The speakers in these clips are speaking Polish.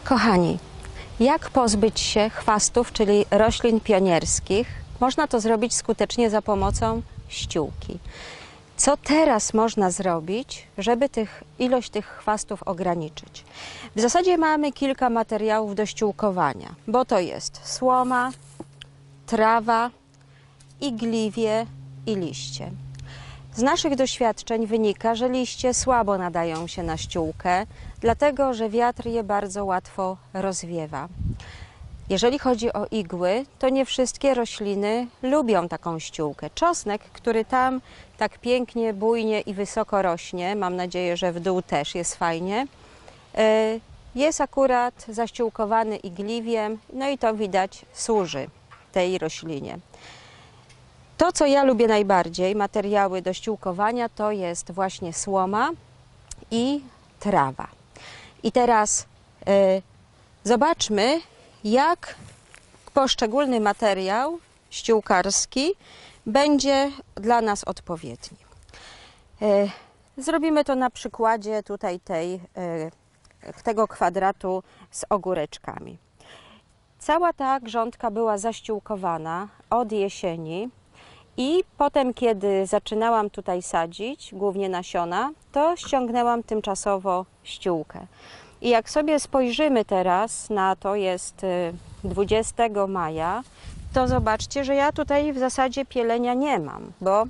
Kochani, jak pozbyć się chwastów, czyli roślin pionierskich? Można to zrobić skutecznie za pomocą ściółki. Co teraz można zrobić, żeby ilość tych chwastów ograniczyć? W zasadzie mamy kilka materiałów do ściółkowania, bo to jest słoma, trawa, igliwie i liście. Z naszych doświadczeń wynika, że liście słabo nadają się na ściółkę, dlatego że wiatr je bardzo łatwo rozwiewa. Jeżeli chodzi o igły, to nie wszystkie rośliny lubią taką ściółkę. Czosnek, który tam tak pięknie, bujnie i wysoko rośnie, mam nadzieję, że w dół też jest fajnie, jest akurat zaściółkowany igliwiem, no i to widać służy tej roślinie. To, co ja lubię najbardziej, materiały do ściółkowania, to jest właśnie słoma i trawa. I teraz zobaczmy, jak poszczególny materiał ściółkarski będzie dla nas odpowiedni. Zrobimy to na przykładzie tutaj tego kwadratu z ogóreczkami. Cała ta grządka była zaściółkowana od jesieni i potem, kiedy zaczynałam tutaj sadzić, głównie nasiona, to ściągnęłam tymczasowo ściółkę. I jak sobie spojrzymy teraz na to, jest 20 maja, to zobaczcie, że ja tutaj w zasadzie pielenia nie mam, bo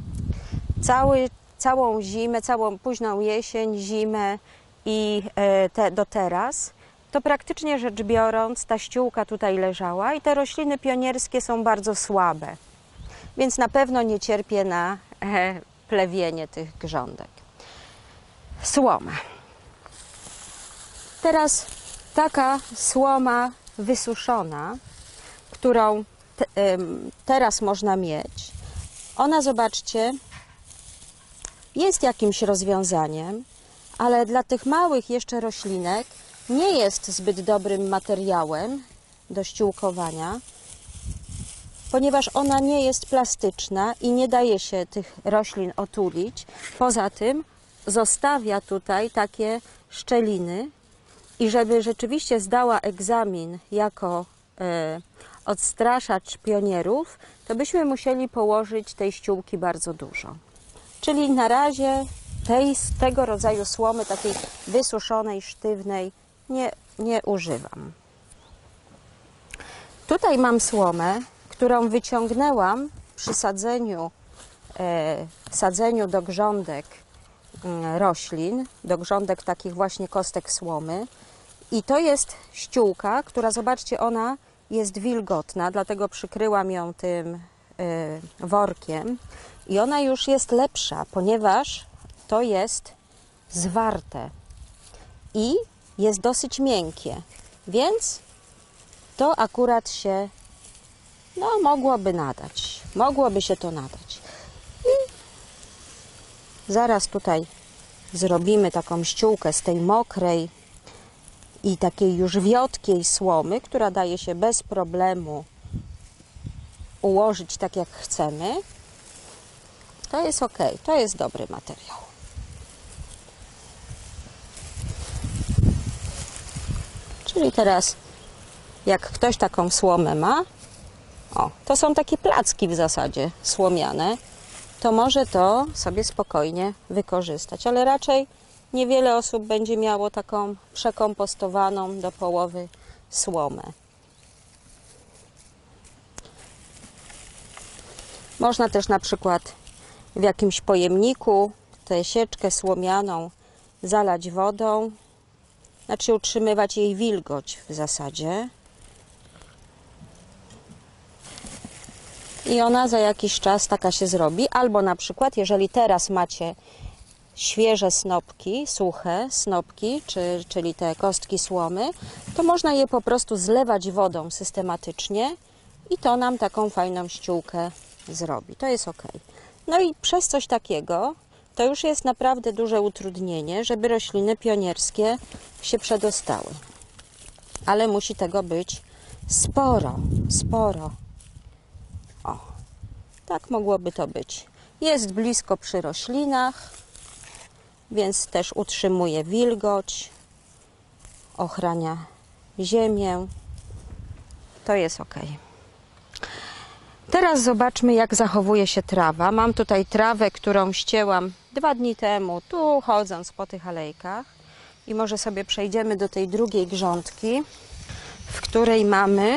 całą zimę, całą późną jesień, zimę i do teraz, to praktycznie rzecz biorąc ta ściółka tutaj leżała i te rośliny pionierskie są bardzo słabe, więc na pewno nie cierpię na plewienie tych grządek. Słoma. Teraz taka słoma wysuszona, którą teraz można mieć, ona, zobaczcie, jest jakimś rozwiązaniem, ale dla tych małych jeszcze roślinek nie jest zbyt dobrym materiałem do ściółkowania, ponieważ ona nie jest plastyczna i nie daje się tych roślin otulić. Poza tym zostawia tutaj takie szczeliny i żeby rzeczywiście zdała egzamin jako odstraszacz pionierów, to byśmy musieli położyć tej ściółki bardzo dużo. Czyli na razie tego rodzaju słomy, takiej wysuszonej, sztywnej, nie używam. Tutaj mam słomę, którą wyciągnęłam przy sadzeniu do grządek roślin, do grządek takich właśnie kostek słomy. I to jest ściółka, która, zobaczcie, ona jest wilgotna, dlatego przykryłam ją tym workiem. I ona już jest lepsza, ponieważ to jest zwarte i jest dosyć miękkie, więc to akurat się mogłoby się to nadać. I zaraz tutaj zrobimy taką ściółkę z tej mokrej i takiej już wiotkiej słomy, która daje się bez problemu ułożyć tak, jak chcemy. To jest ok, to jest dobry materiał. Czyli teraz, jak ktoś taką słomę ma, to są takie placki w zasadzie słomiane, to może to sobie spokojnie wykorzystać, ale raczej niewiele osób będzie miało taką przekompostowaną do połowy słomę. Można też na przykład w jakimś pojemniku tę sieczkę słomianą zalać wodą, znaczy utrzymywać jej wilgoć w zasadzie. I ona za jakiś czas taka się zrobi. Albo na przykład, jeżeli teraz macie świeże snopki, suche snopki, czyli te kostki słomy, to można je po prostu zlewać wodą systematycznie i to nam taką fajną ściółkę zrobi. To jest ok. No i przez coś takiego to już jest naprawdę duże utrudnienie, żeby rośliny pionierskie się przedostały. Ale musi tego być sporo. Tak mogłoby to być. Jest blisko przy roślinach, więc też utrzymuje wilgoć, ochrania ziemię, to jest ok. Teraz zobaczmy, jak zachowuje się trawa. Mam tutaj trawę, którą ścięłam 2 dni temu, tu chodząc po tych alejkach. I może sobie przejdziemy do tej drugiej grządki, w której mamy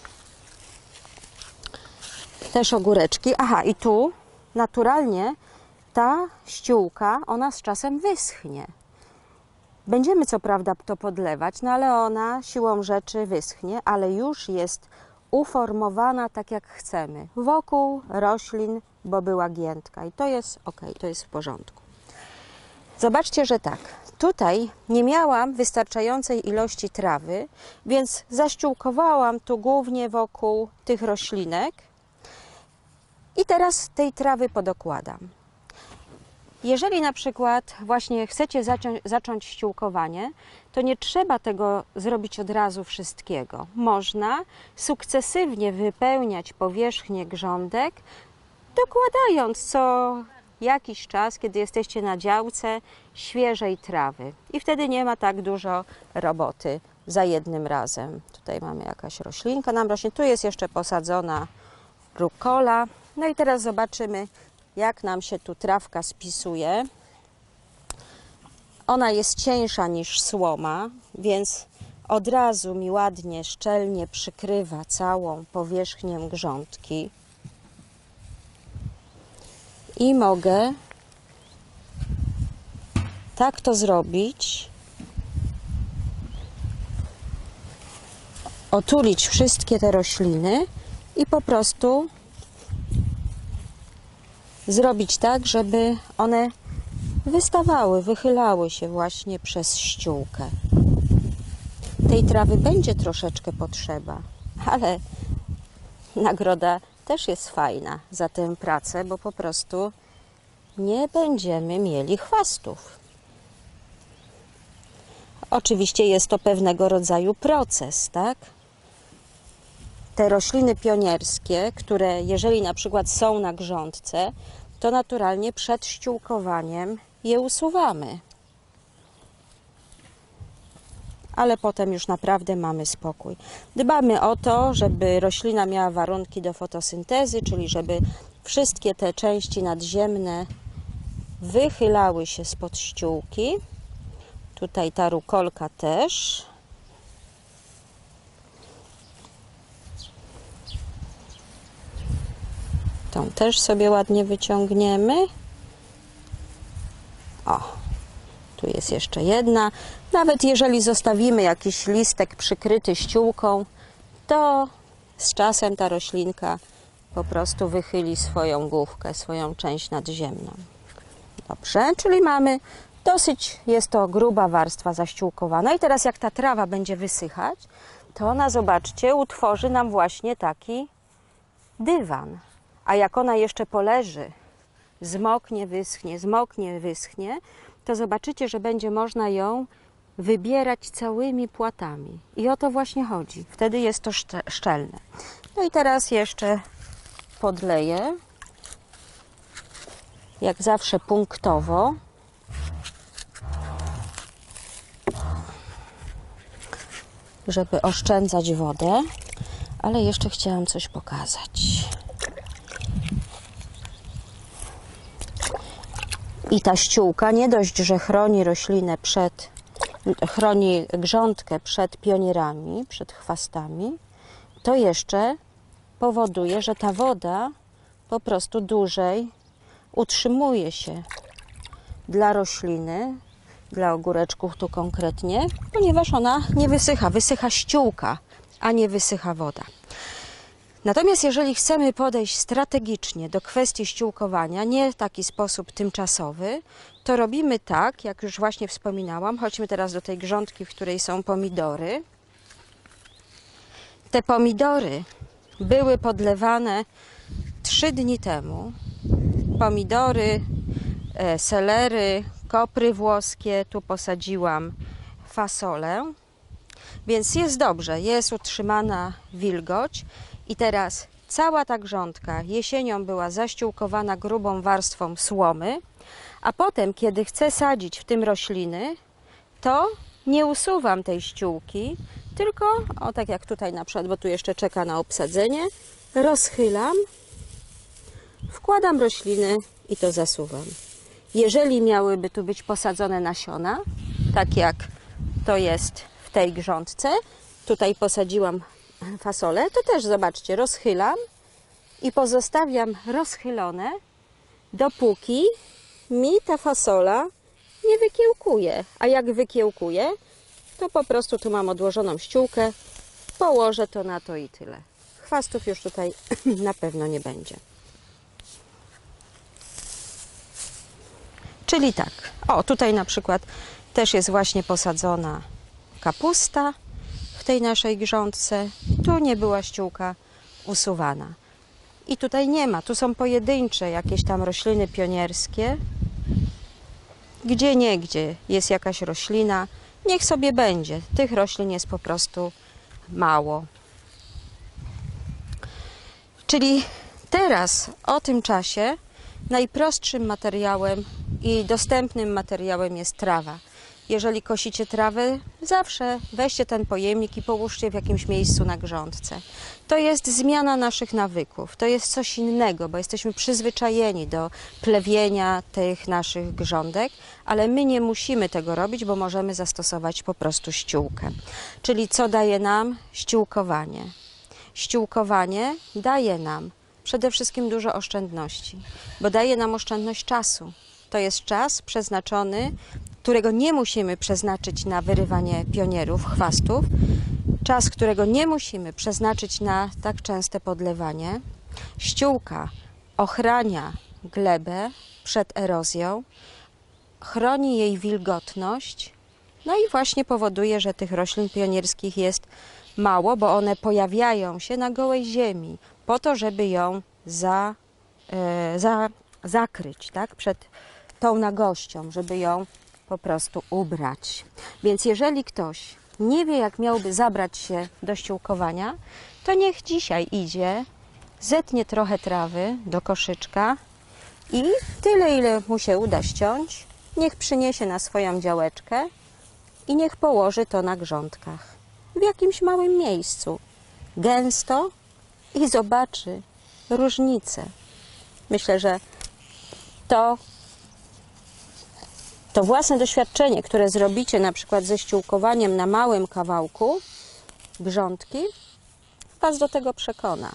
też ogóreczki. Aha, i tu naturalnie ta ściółka, ona z czasem wyschnie. Będziemy co prawda to podlewać, no ale ona siłą rzeczy wyschnie, ale już jest uformowana tak jak chcemy, wokół roślin, bo była giętka i to jest ok, to jest w porządku. Zobaczcie, że tak, tutaj nie miałam wystarczającej ilości trawy, więc zaściółkowałam tu głównie wokół tych roślinek i teraz tej trawy podokładam. Jeżeli na przykład właśnie chcecie zacząć ściółkowanie, to nie trzeba tego zrobić od razu wszystkiego. Można sukcesywnie wypełniać powierzchnię grządek, dokładając co jakiś czas, kiedy jesteście na działce, świeżej trawy. I wtedy nie ma tak dużo roboty za jednym razem. Tutaj mamy jakaś roślinka nam rośnie, tu jest jeszcze posadzona rukola. No i teraz zobaczymy, jak nam się tu trawka spisuje. Ona jest cieńsza niż słoma, więc od razu mi ładnie, szczelnie przykrywa całą powierzchnię grządki. I mogę tak to zrobić, otulić wszystkie te rośliny i po prostu zrobić tak, żeby one wystawały, wychylały się właśnie przez ściółkę. Tej trawy będzie troszeczkę potrzeba, ale nagroda też jest fajna za tę pracę, bo po prostu nie będziemy mieli chwastów. Oczywiście jest to pewnego rodzaju proces, tak? Te rośliny pionierskie, które jeżeli na przykład są na grządce, to naturalnie przed ściółkowaniem je usuwamy. Ale potem już naprawdę mamy spokój. Dbamy o to, żeby roślina miała warunki do fotosyntezy, czyli żeby wszystkie te części nadziemne wychylały się spod ściółki. Tutaj ta rukolka też. Tą też sobie ładnie wyciągniemy. O, tu jest jeszcze jedna. Nawet jeżeli zostawimy jakiś listek przykryty ściółką, to z czasem ta roślinka po prostu wychyli swoją główkę, swoją część nadziemną. Dobrze, czyli mamy dosyć, jest to gruba warstwa zaściółkowana. I teraz jak ta trawa będzie wysychać, to ona, zobaczcie, utworzy nam właśnie taki dywan. A jak ona jeszcze poleży, zmoknie, wyschnie, to zobaczycie, że będzie można ją wybierać całymi płatami. I o to właśnie chodzi. Wtedy jest to szczelne. No i teraz jeszcze podleję, jak zawsze punktowo. Żeby oszczędzać wodę, ale jeszcze chciałam coś pokazać. I ta ściółka nie dość, że chroni roślinę chroni grządkę przed pionierami, przed chwastami, to jeszcze powoduje, że ta woda po prostu dłużej utrzymuje się dla rośliny, dla ogóreczków tu konkretnie, ponieważ ona nie wysycha, wysycha ściółka, a nie wysycha woda. Natomiast jeżeli chcemy podejść strategicznie do kwestii ściółkowania, nie w taki sposób tymczasowy, to robimy tak, jak już właśnie wspominałam. Chodźmy teraz do tej grządki, w której są pomidory. Te pomidory były podlewane 3 dni temu. Pomidory, selery, kopry włoskie, tu posadziłam fasolę, więc jest dobrze, jest utrzymana wilgoć. I teraz cała ta grządka jesienią była zaściółkowana grubą warstwą słomy, a potem, kiedy chcę sadzić w tym rośliny, to nie usuwam tej ściółki, tylko, o tak jak tutaj na przykład, bo tu jeszcze czeka na obsadzenie, rozchylam, wkładam rośliny i to zasuwam. Jeżeli miałyby tu być posadzone nasiona, tak jak to jest w tej grządce, tutaj posadziłam fasolę, to też zobaczcie, rozchylam i pozostawiam rozchylone, dopóki mi ta fasola nie wykiełkuje. A jak wykiełkuje, to po prostu tu mam odłożoną ściółkę, położę to na to i tyle. Chwastów już tutaj na pewno nie będzie. Czyli tak, o tutaj na przykład też jest właśnie posadzona kapusta w tej naszej grządce. Tu nie była ściółka usuwana. I tutaj nie ma, tu są pojedyncze jakieś tam rośliny pionierskie. Gdzieniegdzie jest jakaś roślina, niech sobie będzie. Tych roślin jest po prostu mało. Czyli teraz o tym czasie najprostszym materiałem i dostępnym materiałem jest trawa. Jeżeli kosicie trawę, zawsze weźcie ten pojemnik i połóżcie w jakimś miejscu na grządce. To jest zmiana naszych nawyków, to jest coś innego, bo jesteśmy przyzwyczajeni do plewienia tych naszych grządek, ale my nie musimy tego robić, bo możemy zastosować po prostu ściółkę. Czyli co daje nam ściółkowanie? Ściółkowanie daje nam przede wszystkim dużo oszczędności, bo daje nam oszczędność czasu. To jest czas przeznaczony, którego nie musimy przeznaczyć na wyrywanie pionierów, chwastów, czas, którego nie musimy przeznaczyć na tak częste podlewanie. Ściółka ochrania glebę przed erozją, chroni jej wilgotność, no i właśnie powoduje, że tych roślin pionierskich jest mało, bo one pojawiają się na gołej ziemi po to, żeby ją zakryć, tak, przed tą nagością, żeby ją po prostu ubrać. Więc jeżeli ktoś nie wie, jak miałby zabrać się do ściółkowania, to niech dzisiaj idzie, zetnie trochę trawy do koszyczka i tyle, ile mu się uda ściąć, niech przyniesie na swoją działeczkę i niech położy to na grządkach w jakimś małym miejscu, gęsto, i zobaczy różnicę. Myślę, że to własne doświadczenie, które zrobicie na przykład ze ściółkowaniem na małym kawałku grządki, Was do tego przekona.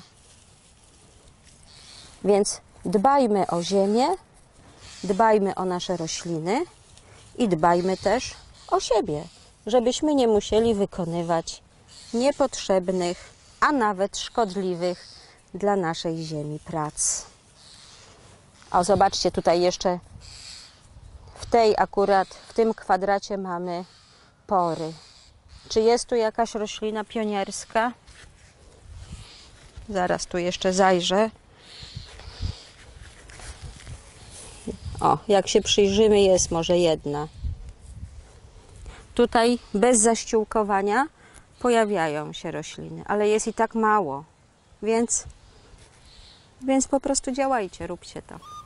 Więc dbajmy o ziemię, dbajmy o nasze rośliny i dbajmy też o siebie, żebyśmy nie musieli wykonywać niepotrzebnych, a nawet szkodliwych dla naszej ziemi prac. O, zobaczcie, tutaj jeszcze w tym kwadracie mamy pory. Czy jest tu jakaś roślina pionierska? Zaraz tu jeszcze zajrzę. O, jak się przyjrzymy, jest może jedna. Tutaj bez zaściółkowania pojawiają się rośliny, ale jest i tak mało, więc po prostu działajcie, róbcie to.